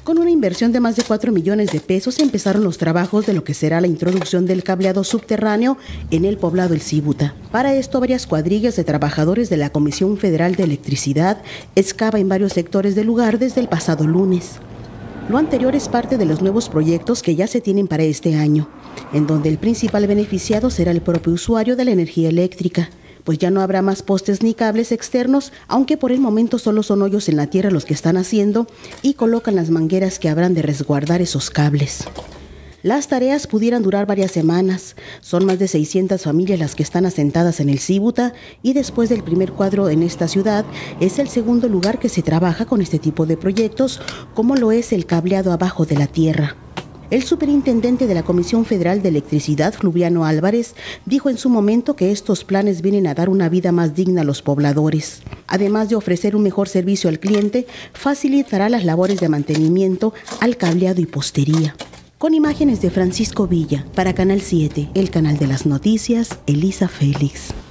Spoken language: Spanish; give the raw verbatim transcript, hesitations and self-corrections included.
Con una inversión de más de cuatro millones de pesos empezaron los trabajos de lo que será la introducción del cableado subterráneo en el poblado El Cíbuta. Para esto, varias cuadrillas de trabajadores de la Comisión Federal de Electricidad excavan en varios sectores del lugar desde el pasado lunes. Lo anterior es parte de los nuevos proyectos que ya se tienen para este año, en donde el principal beneficiado será el propio usuario de la energía eléctrica, pues ya no habrá más postes ni cables externos, aunque por el momento solo son hoyos en la tierra los que están haciendo y colocan las mangueras que habrán de resguardar esos cables. Las tareas pudieran durar varias semanas. Son más de seiscientas familias las que están asentadas en El Cíbuta y después del primer cuadro en esta ciudad, es el segundo lugar que se trabaja con este tipo de proyectos, como lo es el cableado abajo de la tierra. El superintendente de la Comisión Federal de Electricidad, Fluviano Álvarez, dijo en su momento que estos planes vienen a dar una vida más digna a los pobladores. Además de ofrecer un mejor servicio al cliente, facilitará las labores de mantenimiento al cableado y postería. Con imágenes de Francisco Villa, para Canal siete, el canal de las noticias, Elisa Félix.